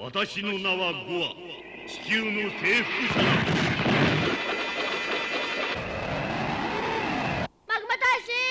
私の名はゴア、地球の征服者だ。 マグマ大使。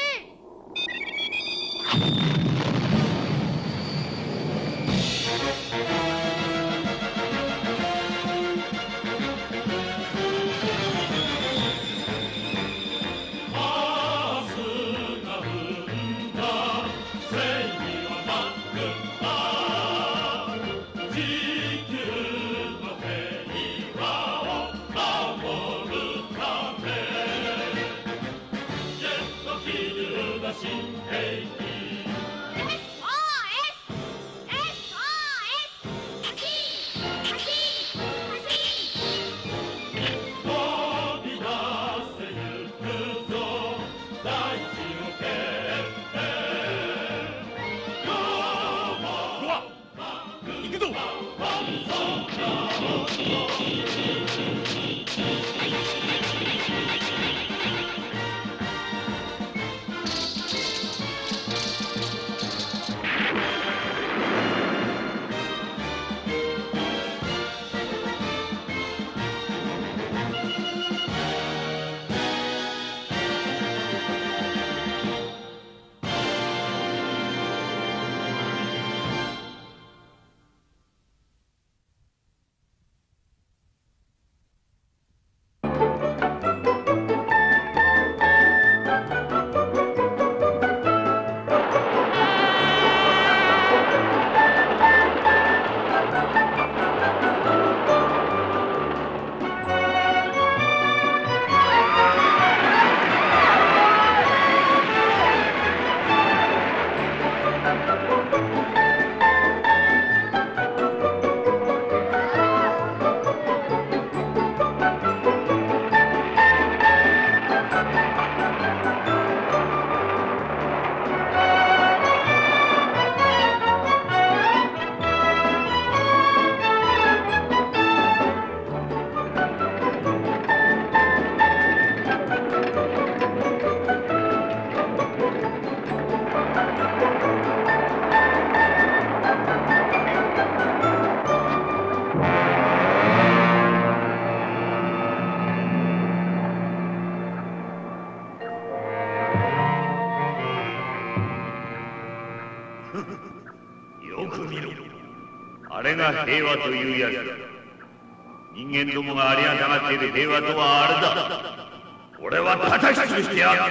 よく見ろ。あれが平和というやつだ。人間どもがありがたがっている平和とはあれだ。俺は叩き潰してやる。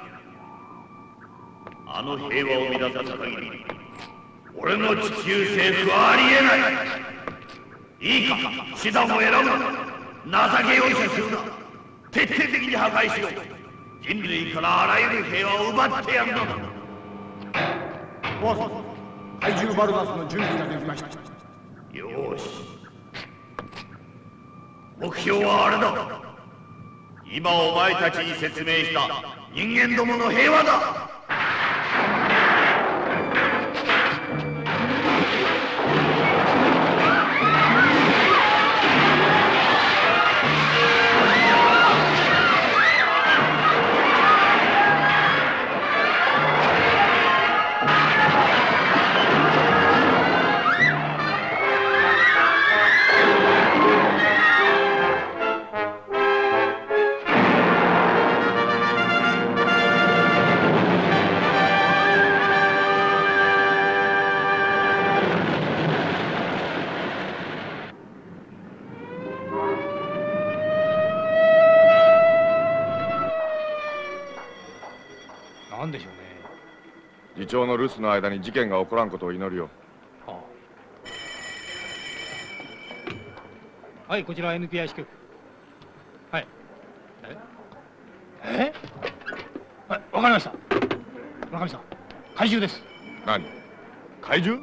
あの平和を乱さす限り俺の地球征服はありえない。いいか、手段を選ぶな。情け容赦するな。徹底的に破壊しろ。人類からあらゆる平和を奪ってやるのだ。 ボス、怪獣バルガスの準備ができました。 よし、目標はあれだ。今お前たちに説明した人間どもの平和だ。 なんでしょうね。 議長の留守の間に事件が起こらんことを祈るよ。 はい、こちら NPI 支局。はい。はい、わかりました。村上さん、怪獣です。 何？怪獣？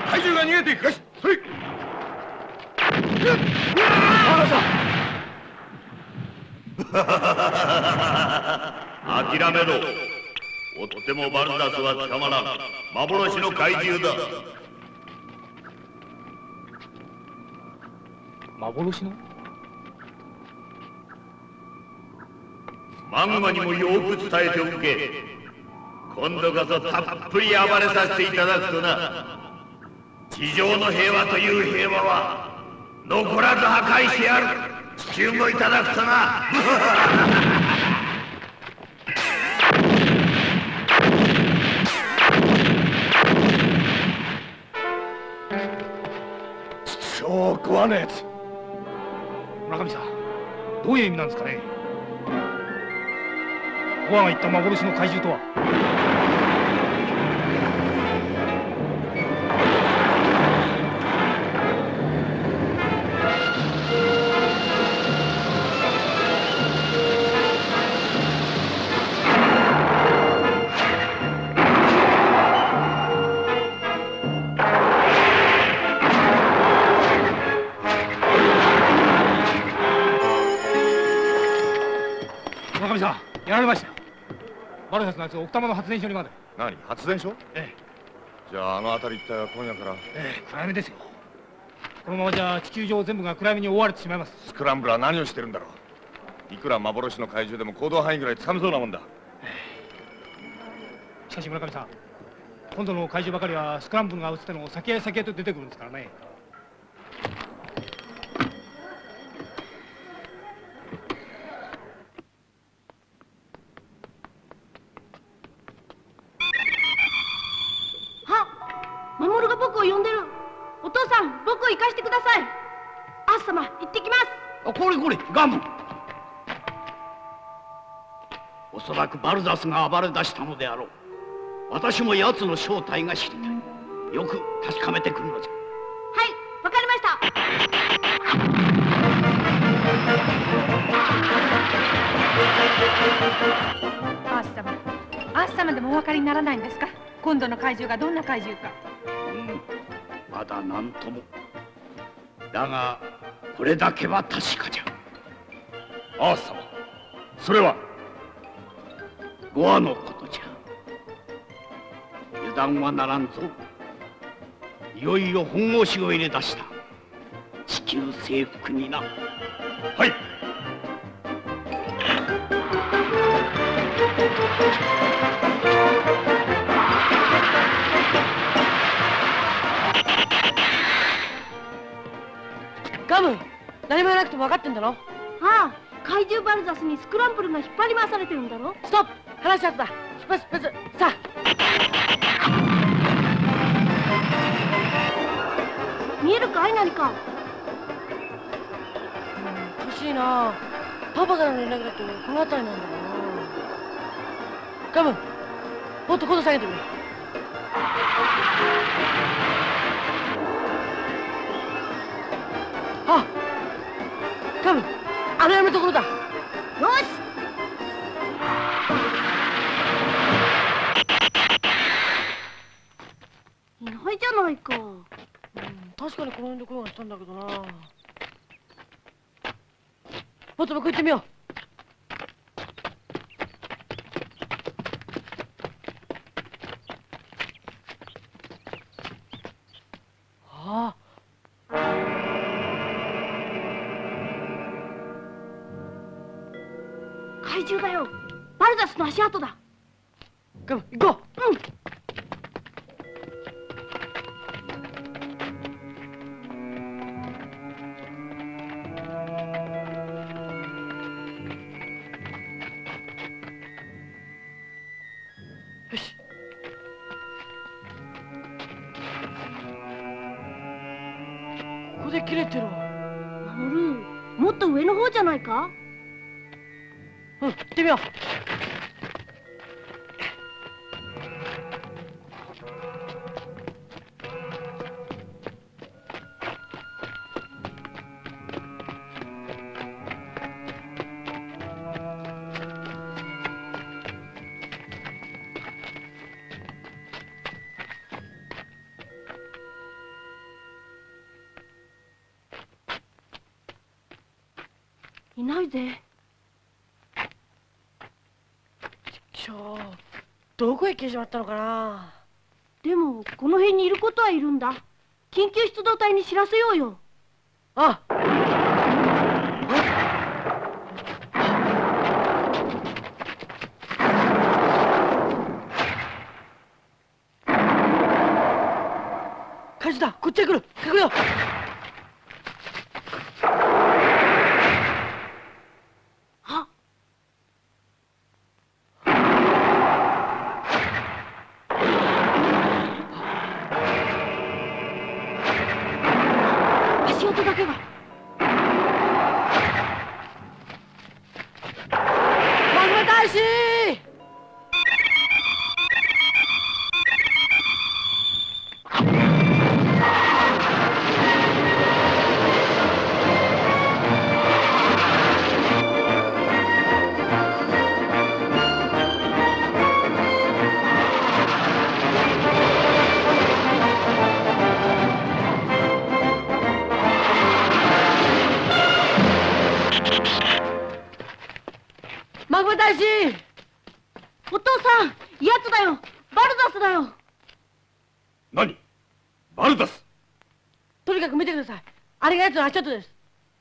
怪獣が逃げていく。よし、それ。 諦めろ。追ってもバルザスは捕まらん。幻の怪獣だ。 幻の？ マグマにもよく伝えておけ。今度こそたっぷり暴れさせていただくとな。地上の平和という平和は残らず破壊してやる。地球もいただくとな。 超怖ねえやつ。 村上さん、どういう意味なんですかね。ゴアが言った幻の怪獣とは。村上さん、やられましたよ。バルザスのやつを奥多摩の発電所にまで。 何、発電所？ ええ。 じゃああの辺り一帯は今夜から。 暗闇ですよ。このままじゃ地球上全部が暗闇に覆われてしまいます。 スクランブルは何をしてるんだろう。いくら幻の怪獣でも行動範囲ぐらいつかめそうなもんだ。 しかし村上さん、今度の怪獣ばかりはスクランブルが映っての先へ先へと出てくるんですからね。 守が僕を呼んでる。お父さん、僕を行かしてください。アース様、行ってきます。 これこれ、ガム。おそらくバルザスが暴れ出したのであろう。私も奴の正体が知りたい。よく確かめてくるのじゃ。 はい、わかりました。 アース様、アース様でもお分かりにならないんですか。今度の怪獣がどんな怪獣か。 まだ何とも。だがこれだけは確かじゃ。 アース様、それはゴアのことじゃ。油断はならんぞ。いよいよ本腰を入れ出した地球征服にな。 はい。 ガム、何も言わなくても分かってんだろ。ああ、怪獣バルザスにスクランブルが引っ張り回されてるんだろ。ストップ、話し合った。出発出発。さあ。見えるかい、何か。おかしいな。パパからの連絡だとこの辺りなんだな。ガム、もっと高度下げてみる。あ、ガム、あの山のところだ。よし。いないじゃないか。確かにこの辺で声がしたんだけどな。もっと向こう行ってみよう。ああ。怪獣だよ。バルザスの足跡だ。ガム、行こう。うん。よし。ここで切れてるわ。守る、もっと上の方じゃないか。うん、行ってみよう。 いないぜ。ちょ、どこへ消えちまったのかな。でもこの辺にいることはいるんだ。緊急出動隊に知らせようよ。あっ、火事だ。こっちへ来る。隠れよう。あっ、足音だけが。マグマ大使！マグマ大使！お父さん、やつだよ。バルザスだよ。 何？バルザス？ とにかく見てください。あれがやつの足跡です。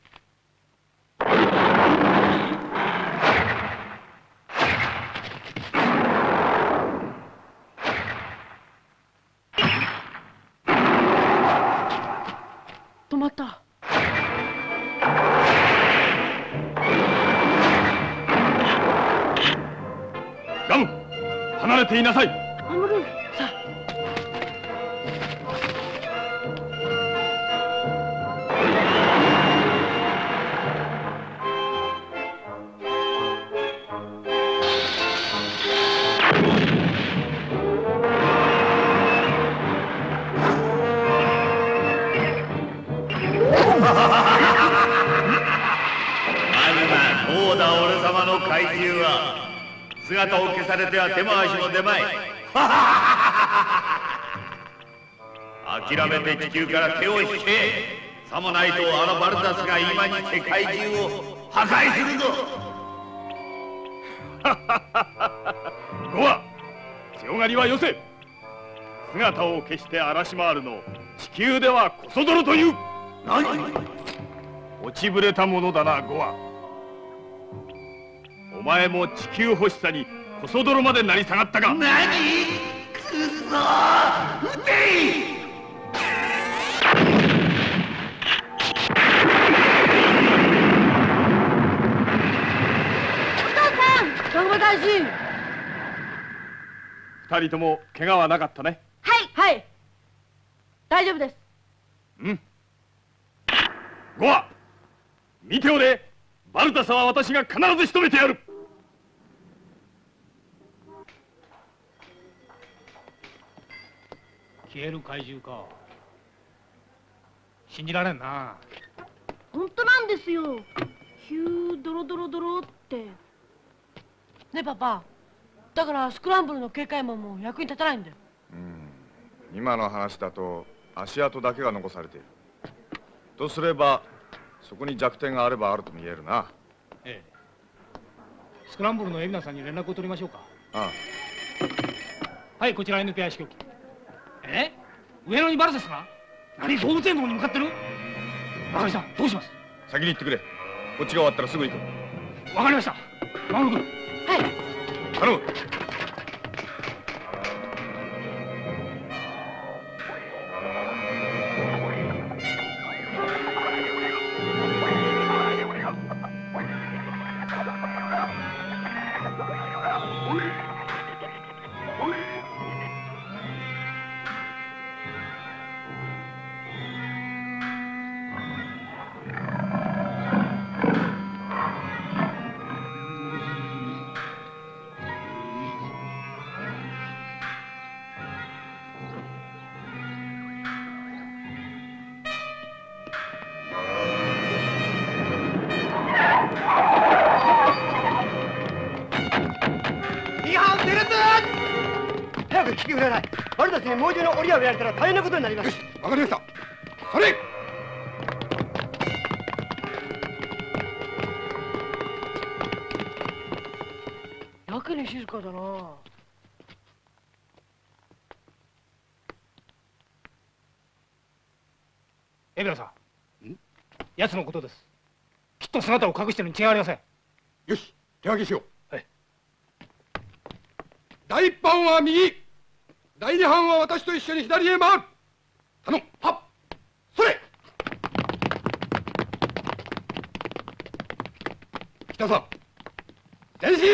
止まった。 ガム、離れていなさい。 アムル、さあ。 どうだ俺様の怪獣は。姿を消されては手も足も出まい。諦めて地球から手を引け。さもないとあのバルザスが今に世界中を破壊するぞ。ゴア、強がりはよせ。姿を消して荒らし回るの地球ではこそ泥という。何？落ちぶれたものだな、ゴア。お前も地球欲しさにこそ泥まで成り下がったか。何？くそー、撃てい。 お父さん、マグマ大使。 二人とも怪我はなかったね。 はい、はい、大丈夫です。 うん。ゴア、見ておれ。バルタスは私が必ず仕留めてやる。 消える怪獣か。信じられんな。 本当なんですよ。ヒュードロドロドロって。ねえパパ、だからスクランブルの警戒マンも役に立たないんだよ。 今の話だと足跡だけが残されているとすれば、そこに弱点があればあるとも言えるな。 ええ。スクランブルの海老名さんに連絡を取りましょうか。 ああ。 はい、こちら NPI 支局機。上野にバルザスが？何、動物園の方に向かってる？中井さん、どうします？ 先に行ってくれ。こっちが終わったらすぐ行く。 わかりました。マグロ君。 はい。 頼む。 来てください。バルザスに猛獣の檻をやられたら大変なことになります。わかりました。それ。 静かだな。 海老名さん、奴のことです。きっと姿を隠してるに違いありません。 よし、手分けしよう。 はい。 第一班は右、第二班は私と一緒に左へ回る。頼む。はっ、それ。北さん、前進。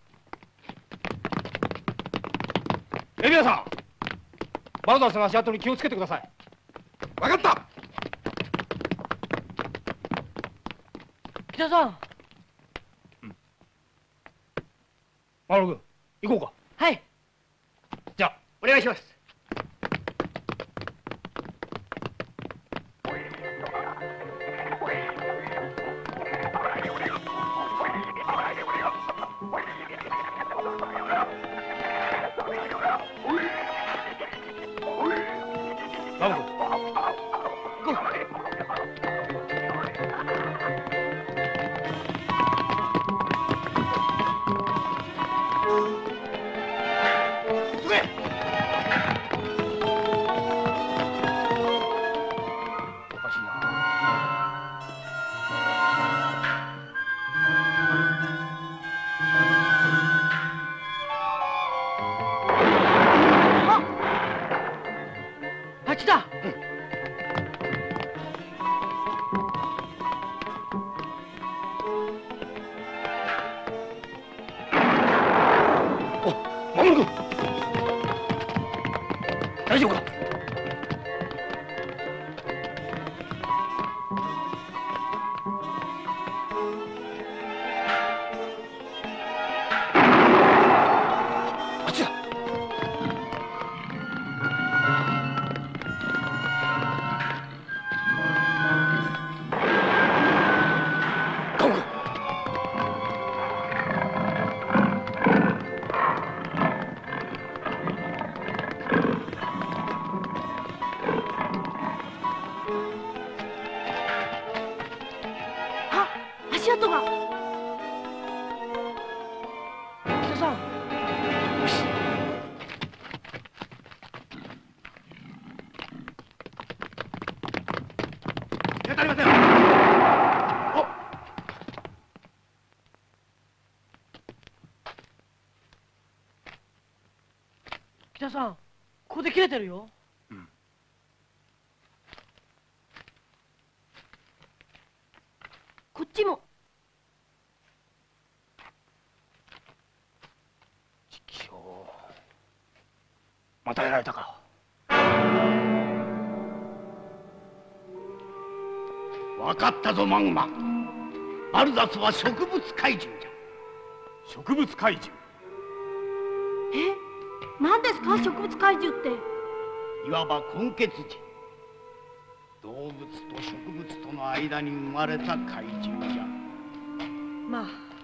海老名さん、バルザスの足跡に気をつけてください。 分かった。 北さん。 マロ君、行こうか。 はい。 じゃあ、 お願いします。 マロ君。 行こう。蜂だ。 マモル君、大丈夫か。あっちだ。カモ君。 足跡が。北さん。 よし。 見当たりません。お。 北さん、ここで切れてるよ。こっちも。 またやられたか。 分かったぞマグマ。バルザスは植物怪獣じゃ。 植物怪獣。 何ですか、植物怪獣って。 いわば根血児。動物と植物との間に生まれた怪獣じゃ。 まあ。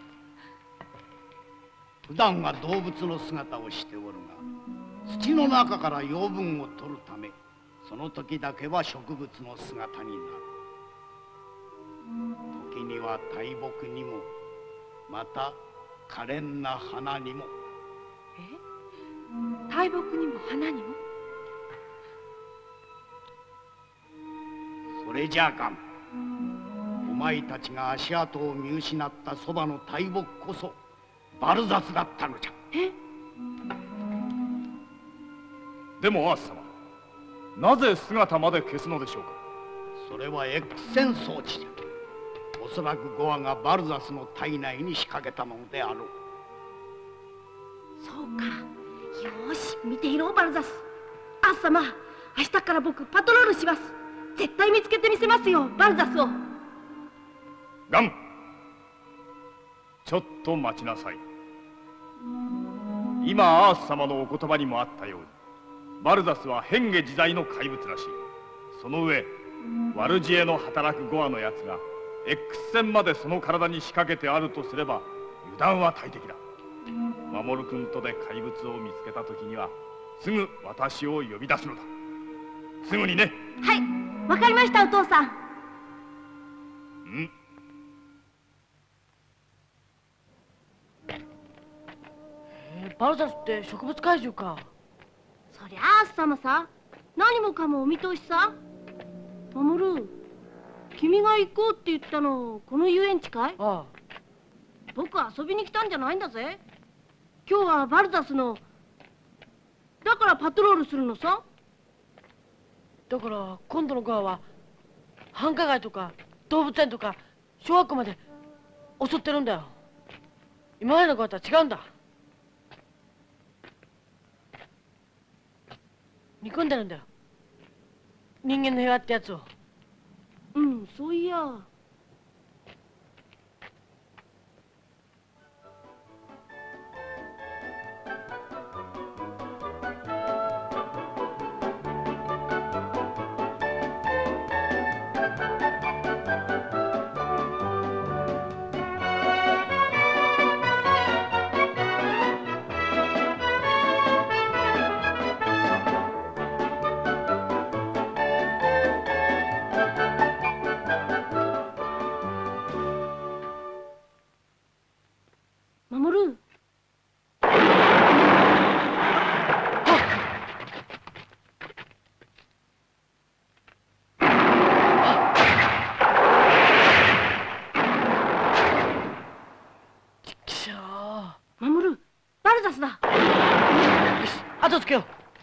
普段は動物の姿をしておるが、土の中から養分を取るため、その時だけは植物の姿になる。時には大木にも、また可憐な花にも。 大木にも花にも。 それじゃあガン、お前たちが足跡を見失ったそばの大木こそバルザスだったのじゃ。 でもアース様、なぜ姿まで消すのでしょうか。 それは X 線装置じゃ。おそらくゴアがバルザスの体内に仕掛けたものであろう。 そうか。よーし、見ていろバルザス。アース様、明日から僕パトロールします。絶対見つけてみせますよ、バルザスを。 ガン、ちょっと待ちなさい。今アース様のお言葉にもあったように、バルザスは変化自在の怪物らしい。その上ワルジエの働くゴアのやつが X 線までその体に仕掛けてあるとすれば油断は大敵だ。守君とで怪物を見つけた時にはすぐ私を呼び出すのだ。すぐにね。 はい、わかりました、お父さん。 バルザスって植物怪獣か。 そりゃあアッサムさ、何もかもお見通しさ。守、君が行こうって言ったのこの遊園地かい？ ああ。 僕は遊びに来たんじゃないんだぜ。今日はバルザスのだからパトロールするのさ。 だから今度のゴアは繁華街とか動物園とか小学校まで襲ってるんだよ。今までのゴアとは違うんだ。憎んでるんだよ、人間の平和ってやつを。 うん、そういや。守。守、バルザスだ。よし、後つけよう。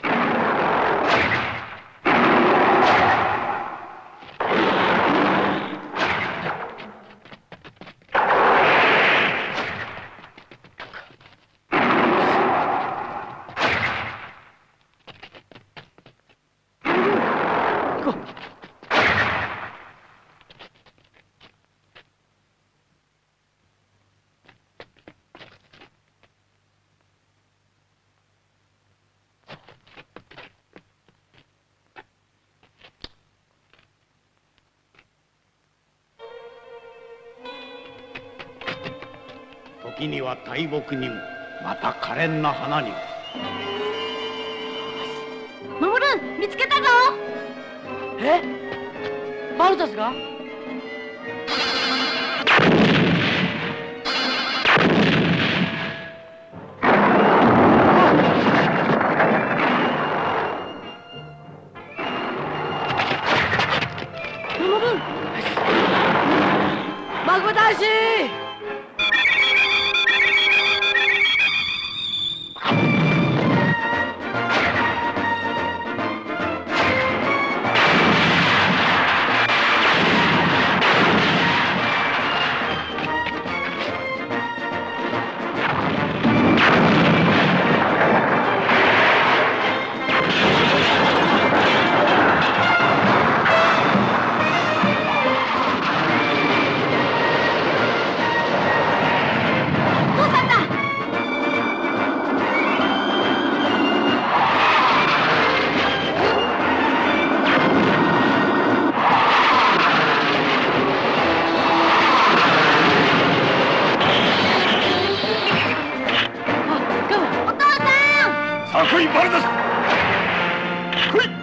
時には大木にもまた可憐な花にも。 守、見つけたぞ。 え？バルザスが？マグマ大使！ 来いバルザス、来い。